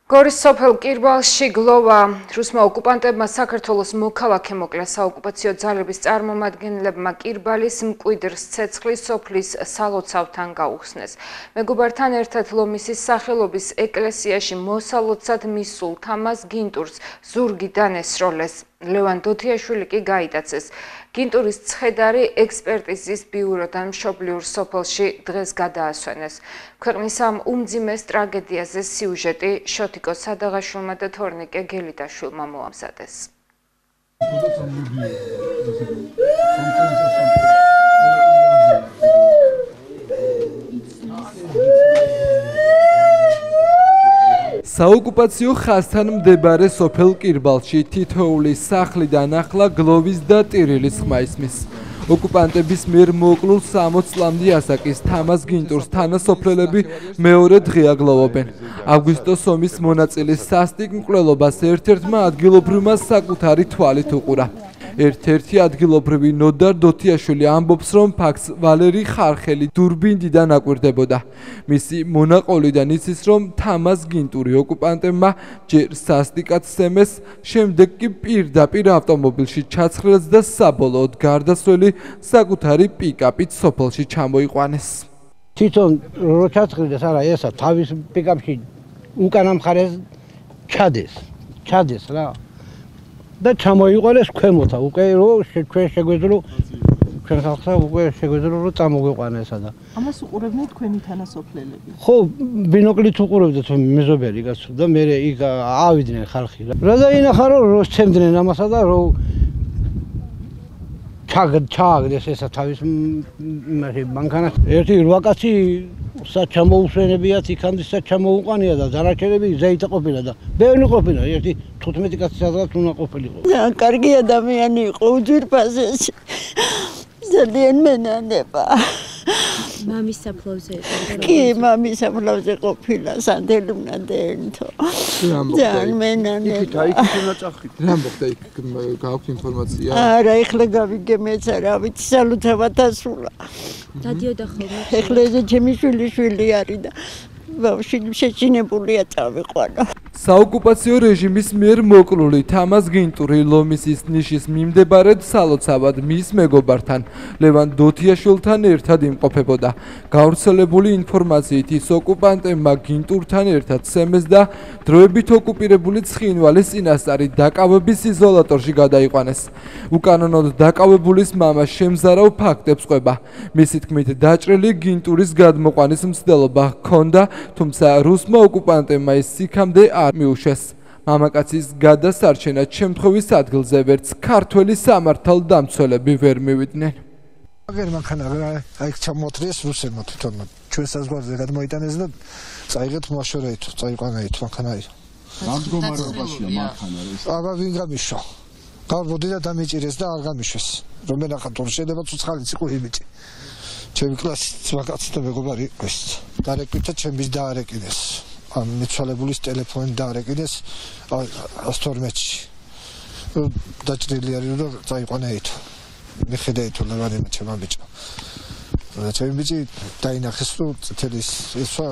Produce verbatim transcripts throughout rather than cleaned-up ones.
გორის სოფელ კირბალში გლოვა რუსმა ოკუპანტებმა საქართველოს მოქალაქე მოკლა საოკუპაციო ძალების წარმომადგენლებმა კირბალის მკვიდრ ცეცხლის სოფლის სალოცავთან გაუხსნეს. მეგობართან ერთად ლომისის სახელობის ეკლესიაში მოსალოცად მისულ თამაზ გინტურს ზურგი დანესროლეს. ლევან დოთიაშვილი კი გაიტაცეს. გინტურის ცხედარი ექსპერტიზის ბიუროდან მშობლიურ სოფელში დღეს გადაასვენეს. ქვეყნის ამ უმძიმეს ტრაგედიაზე სიუჟეტი შოთიკო სადაღაშვილმა და თორნიკე გელიდაშვილმა მოამზადეს. საოკუპაციო ხაზთან მდებარე სოფელ კირბალში თითოეული სახლიდან ახლა გლოვის და ტირილის ხმა ისმის. ოკუპანტების მიერ მოკლულ სამოც წლამდე ასაკის თამაზ გინტურს თანასოფლელები მეორე დღეა გლოვობენ. აგვისტოს ომის მონაწილის სასტიკ მკვლელობას ერთ-ერთმა ადგილობრივმა საკუთარი თვალით უყურა. ერთ-ერთი ადგილობრივი ნოდარ დოთიაშვილი ამბობს, რომ ფაქტს ვალერი ხარხელი დურბინდიდან აკვირდებოდა. მისი მონაყოლიდან იცის, რომ თამაზ გინტური ოკუპანტებმა ჯერ სასტიკად სცემეს, შემდეგ კი პირდაპირ ავტომობილში ჩაცხრილს და საბოლოოდ გარდაცვლილი საკუთარი პიკაპით სოფელში ჩამოიყვანეს. თვითონ რო ჩაცხრილდეს, არა ესა თავის პიკაპში უკანა მხარეს ჩადეს, ჩადეს რა. და ჩამოიყვანეს ქვემოთა, უკვე რო ჩვენ შეგვეძლო ჩვენ ხალხსა უკვე შეგვეძლო რომ წამოგვიყვანესა და ამას უყურებდნენ თქვენი თანასოფლელები. ხო, ბინოკლით უყურებდეთ მეზობელი კაცო და მე იქ ავიდნენ ხალხი. რა დაინახა რომ რო სცემდნენ ამასა და რო ჩააგდეს ესა თავის იმაში მანქანას. ერთი რვა კაცი საჩამოუსვენებიათ იქამდე საჩამოუყანია და დანარჩენები ზეითა ყოფილა და ბევრი ყოფილა, ერთი თხუთმეტი კაცი სადღაც უნდა ყოფილიყო. კარგი ადამიანი იყო უძვირფასესი. ძალიან მენანება. მამის საფლავზე იყო. კი, მამის საფლავზე ყოფილა, სანდელი უნდა დაენთო. ძალიან მენანება. იქით აი იქით უნდა წახით. რა მოხდა იქ გააქვთ ინფორმაცია? არა, ეხლა გავიგე მეც არა, ვიცი სალოცავად ასულა. დადიოდა ხოლმე. ეხლა ეს ჩემი შვილი შვილი არის და ბავშვი შეჭინებულია წავიყვანა. საოკუპაციო რეჟიმის მიერ მოკლული თამაზ გინტური ლომისის ნიშის მიმდებარედ სალოცავად მის მეგობართან ლევან დოთიაშვილთან ერთად იმყოფებოდა. გავრცელებული ინფორმაციით ის ოკუპანტებმა გინტურთან ერთად სცემეს და დროებით ოკუპირებული ცხინვალის წინასწარი დაკავების იზოლატორში გადაიყვანეს. უკანონოდ დაკავებულის მამა შემზარავ ფაქტებს ყვება. მისი თქმით დაჭრილი გინტურის გადმოყვანის მცდელობა ჰქონდა, თუმცა რუსმა ოკუპანტებმა ის იქამდე არ მიუშვეს. მამაკაცის გადასარჩენად შემთხვევის ადგილზე ვერც ქართველი სამართალდამცველები ვერ მივიდნენ. აგერ მანქანა აი ჩამოთრიეს რუსებმა თვითონმა ჩვენ საზღვარზე გადმოიტანეს და წაიღეთ მოაშორეთ, წაიყვანეთ მანქანაი. რა მდგომარეობაშია მანქანა ეს? აბა ვინ გამიშვა? გავბოდი და დამიჭირეს და არ გამიშვეს. რომ მე ნახა თორ შედება ცოცხალიც იყო იმიტი. ჩემი კლასის მაგაცი და მეგობარი ეს დარეკვითა ჩემის დაარეკინეს. ამ მიცვალებულის ტელეფონი დაარეკინეს ასთორმეტში. დაჭრილი არის რომ წაიყვანეთ. მიხედეთ ლევანინა ჩემო ბიჭო. და ჩემი ბიჭი დაინახეს რომ წითელის ესვა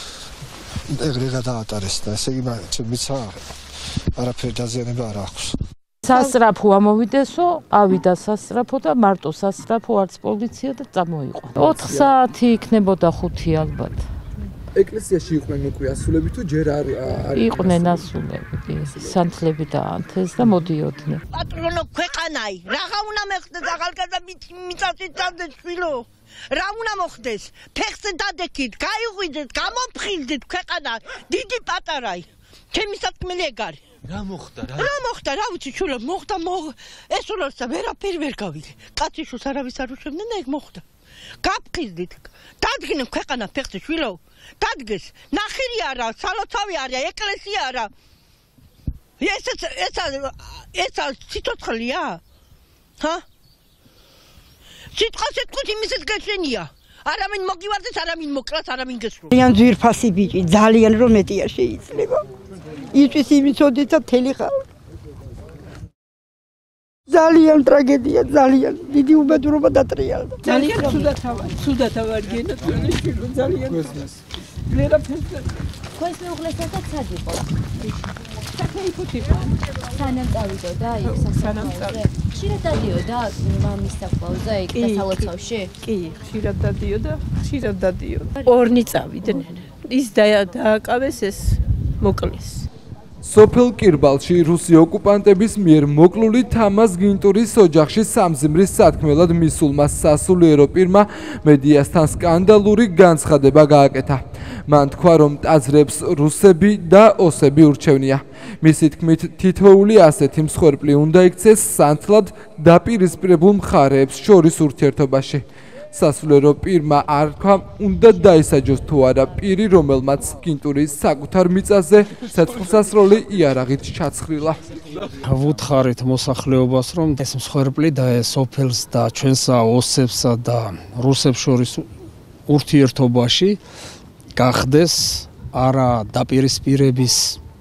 ეგრე გადაატარეს და ესე იგი ჩემი ბიჭა არაფერი დაზიანება არ აქვს. სასწრაფო ამოვიდესო, ავიდა სასწრაფო და მარტო სასწრაფო არც პოლიცია და წამოიყო. ოთხ საათი იქნებოდა ხუთი ალბათ. ეკლესიაში იყვნენ უკვე ასულები თუ ჯერ არ არის? იყვნენ ასულები, კი. სანთლები დაანთეს და მოდიოდნენ. პატრონო ქვეყანაი, რაღა უნდა მეხდეს ახალგაზრდა მიწასით დადეთ შვილო. რა უნდა მოხდეს? ფეხზე დადექით, გაიღვიძეთ, გამოფხიზდეთ ქვეყანა, დიდი პატარაი. ჩემი საქმელი ეგ არის. რა მოხდა რა? რა მოხდა, რა ვიცი შვილო, მოხდა ესურალსა ვერაფერი ვერ გავიგე. კაცი შუს არავის არ უშვებდნენ და ეგ მოხდა. გაფხიზდით, დადგინე ქვეყანა ფეხზე შვილო. დადგეს, ნახირი არა, სალოცავი არა, ეკლესია არა. ეს ეს ეს სიცოცხლეა? ჰა? სიტყვა სიტყვით იმისის გეშენია. არავინ მოგივარდეს, არავინ მოკლას, არავინ გესროლ. ძალიან ძვირფასი ბიჭი, ძალიან რომ მეტი არ შეიძლება. იწვის იმიცოდით და თელი ხალხი. ძალიან ტრაგედია, ძალიან დიდი უბედურობა დატრიალდა. ძალიან ცუდად ავარ, ცუდად ავარგენა თქვენი შვილო, ძალიან. ვერაფერს თქვენს მეუღლესთან სად იყო? საფეიფოთ იყო. სანამ წავიდოდა იქ სასამართლოზე? ხშირად დადიოდა მამის საფლავზე იქ დასალოცავში? კი, ხშირად დადიოდა, ხშირად დადიოდა. ორნი წავიდნენ. ის დააკავეს ეს მოკლეს. სოფელ კირბალში რუსი ოკუპანტების მიერ მოკლული თამაზ გინტურის ოჯახში სამზიმრის სათქმელად მისულმა სასულიერო პირმა მედიასთან სკანდალური განცხადება გააკეთა. მან თქვა, რომ ტაძრებს რუსები და ოსები ურჩევნია. მისი თქმით, თითოეული ასეთი მსხვერპლი უნდა იქცეს სანთლად დაპირისპირებულ მხარეებს შორის ურთიერთობაში. სასულიერო პირმა არ თქვა, უნდა დაისაჯოს თუ არა პირი, რომელმაც გინტურის საკუთარ მიწაზე ცეცხლსასროლი იარაღით ჩაცხრილა. ვუთხარით მოსახლეობას, რომ ეს მსხვერპლი და ეს სოფელს და ჩვენსა ოსებსა და რუსებს შორის ურთიერთობაში გახდეს არა დაპირისპირების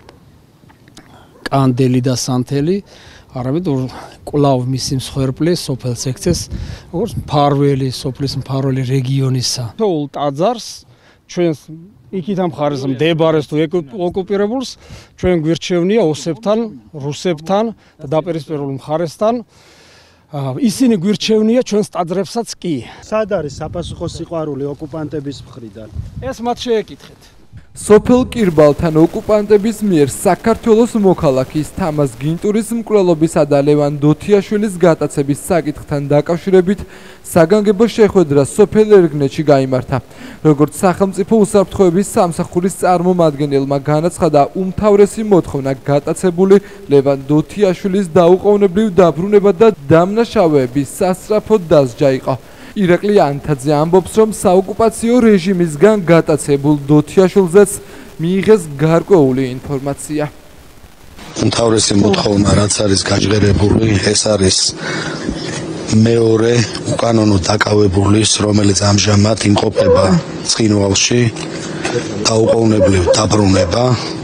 კანდელი და სანთელი, არამედ კვლავ მისი მსხვერპლი სოფელს ექცეს, როგორც მფარველი, სოფლის მფარველი რეგიონისა. თოულ ტაძარს ჩვენს იქით ამ მხარეს მდებარეს თუ ოკუპირებულს ჩვენ გვირჩევნია ოსებთან, რუსებთან და დაპირისპირებულ მხარესთან. ისინი გვირჩევნია ჩვენს ტაძრებსაც კი. სად არის საპასუხო სიყვარული ოკუპანტების მხრიდან? ეს მათ შეეკითხეთ. სოფელ კირბალთან ოკუპანტების მიერ საქართველოს მოქალაქის თამაზ გინტურის მკვლელობისა და ლევან დოთიაშვილის გატაცების საკითხთან დაკავშირებით საგანგებო შეხვედრა სოფელ ერგნეთში გაიმართა. როგორც სახელმწიფო უსაფრთხოების სამსახურის წარმომადგენელმა განაცხადა, უმთავრესი მოთხოვნა გატაცებული ლევან დოთიაშვილის დაუყოვნებლივ დაბრუნება და დამნაშავეების სასწრაფო დასჯა იყო. ირაკლი ანთაძე ამბობს, რომ საოკუპაციო რეჟიმისგან გატაცებულ დოთიაშვილზეც მიიღეს გარკვეული ინფორმაცია. უმთავრესი მოთხოვნა, რაც არის გაჟღერებული, ეს არის მეორე უკანონო დაკავებულის, რომელიც ამჟამად იმყოფება ცხინვალში, დაუყოვნებლივ დაბრუნება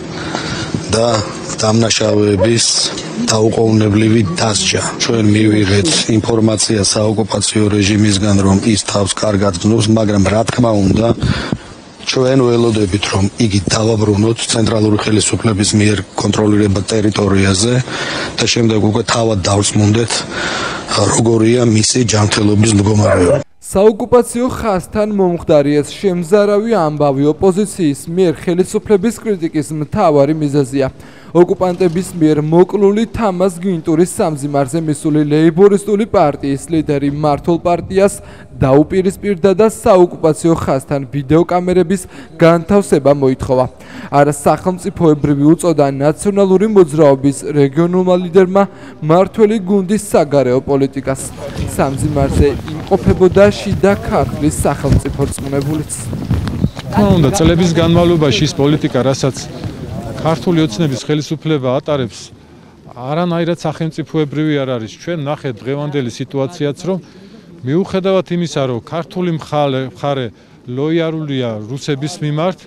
და დამნაშავეების დაუყოვნებლივი დასჯა. ჩვენ მივიღეთ ინფორმაცია საოკუპაციო რეჟიმისგან, რომ ის თავს კარგად გრძნობს, მაგრამ რა თქმა უნდა, ჩვენ ველოდებით, რომ იგი დავაბრუნოთ ცენტრალური ხელისუფლების მიერ კონტროლირებად ტერიტორიაზე და შემდეგ უკვე თავად დავწმუნდეთ, როგორია მისი ჯანმრთელობის მდგომარეობა. საოკუპაციო ხაზთან მომხდარიეს შემზარავი ამბავი ოპოზიციის მიერ ხელისუფლების კრიტიკის მთავარი მიზეზია. ოკუპანტების მიერ მოკლული თამაზ გინტურის სამზიმარზე მისული ლეიბორისტული პარტიის ლიდერი მართულ პარტიას დაუპირისპირდა და საოკუპაციო ხაზთან ვიდეოკამერების განთავსება მოითხოვა. არა სახელმწიფოებრივი უწოდა ნაციონალური მოძრაობის რეგიონულმა ლიდერმა მართველი გუნდის საგარეო პოლიტიკას. სამზიმარზე იმყოფებოდა შიდა ქართლის სახელმწიფო რწმუნებულიც. თქმა უნდა, წლების განმავლობაში ის პოლიტიკა, რასაც ქართული ოცნების ხელისუფლება ატარებს, არანაირად სახელმწიფოებრივი არ არის. ჩვენ ნახეთ დღევანდელი სიტუაციაც, რომ მიუხედავად იმისა, რომ ქართული მხარე ლოიალურია რუსების მიმართ,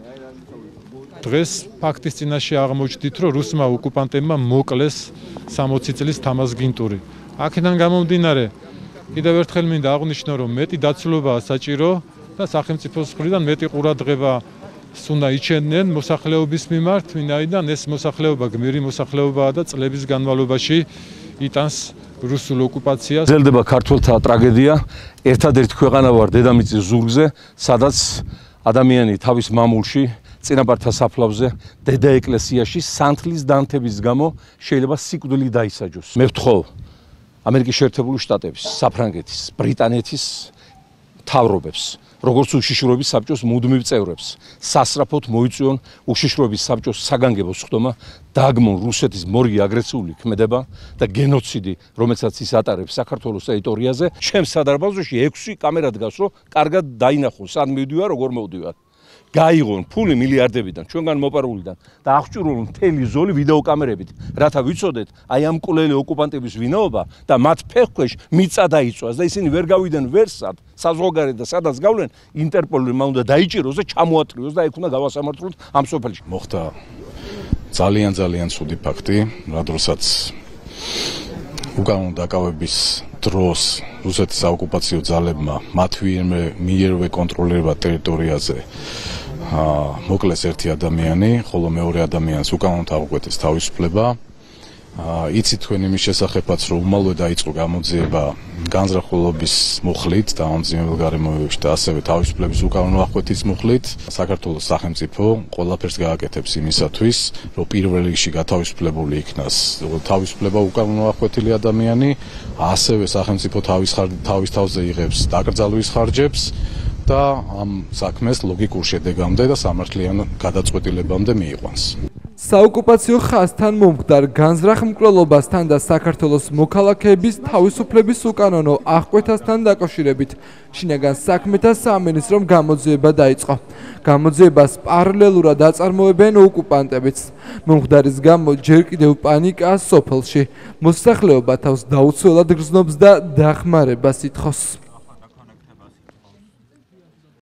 დღეს ფაქტის წინაშე აღმოჩნდით, რომ რუსმა ოკუპანტებმა მოკლეს სამოცი წლის თამაზ გინტური. აქედან გამომდინარე, კიდევ ერთხელ მინდა აღვნიშნო, რომ მეტი დაცულობაა საჭირო და სახელმწიფოს მხრიდან მეტი ყურადღება უნდა იჩენდნენ მოსახლეობის მიმართ, ვინაიდან ეს მოსახლეობა გმირი მოსახლეობაა და წლების განმავლობაში იტანს რუსულ ოკუპაციას. გრძელდება ქართველთა ტრაგედია. ერთადერთი ქვეყანა ვარ დედამიწის ზურგზე, სადაც ადამიანი თავის მამულში, წინაპართა საფლავზე, დედა ეკლესიაში სანთლის დანთების გამო შეიძლება სიკვდილით დაისაჯოს. მე ვთხოვ ამერიკის შეერთებული შტატების, საფრანგეთის, ბრიტანეთის მთავრობებს, როგორც უშიშროების საბჭოს მუდმივ წევრებს, სასწრაფოდ მოიწვიონ უშიშროების საბჭოს საგანგებო სხდომა, დააგმონ რუსეთის მორიგი აგრესიული ქმედება და გენოციდი, რომელსაც ის ატარებს საქართველოს ტერიტორიაზე. ჩემს სადარბაზოში ექვსი კამერა დგას, რომ კარგად დაინახონ, სად მივდივარ, როგორ მოვდივარ. გაიღონ ფული მილიარდებიდან, ჩვენგან მოპარულიდან და აღჭურვილ მთელი ზოლი ვიდეოკამერებით, რათა ვიცოდეთ, აი ამ მკვლელი ოკუპანტების ვინაობა და მათ ფეხქვეშ მიწა დაიწვას და ისინი ვერ გავიდნენ ვერსად, საზღვარგარეთ და სადაც გავლენ, ინტერპოლი მან უნდა დაიჭიროს და ჩამოატყიოს და იქ უნდა გავასამართლოთ ამ სოფელში. მოხდა ძალიან ძალიან ცუდი ფაქტი, რა დროსაც უკანონო დაკავების დროს რუსეთის საოკუპაციო ძალებმა მათ მიერვე კონტროლირება ტერიტორიაზე მოკლეს ერთი ადამიანი, ხოლო მეორე ადამიანს უკანონოდ აღუკვეთეს თავისუფლება. იცით თქვენ იმის შესახებაც, რომ უმალვე დაიწყო გამოძიება განზრახულობის მუხლით და ამძიმებელ გარემოებებში და ასევე თავისუფლების უკანონო აღკვეთის მუხლით. საქართველოს სახელმწიფო ყველაფერს გააკეთებს იმისათვის, რომ პირველ რიგში გათავისუფლებული იქნას თავისუფლება უკანონო აღკვეთილი ადამიანი, ასევე სახელმწიფო თავის თავის თავზე იღებს დაკრძალვის ხარჯებს და ამ საქმეს ლოგიკურ შედეგამდე და სამართლიან გადაწყვეტილებამდე მიიყვანს. საოკუპაციო ხაზთან მომხდარ განზრახ მკვლელობასთან და საქართველოს მოქალაქეების თავისუფლების უკანონო აღკვეთასთან დაკავშირებით შინაგან საქმეთა სამინისტრომ გამოძიება დაიწყო. გამოძიებას პარალელურად აწარმოებენ ოკუპანტებიც. მომხდარის გამო ჯერ კიდევ პანიკაა სოფელში. მოსახლეობა თავს დაუცველად გრძნობს და დახმარებას ითხოვს.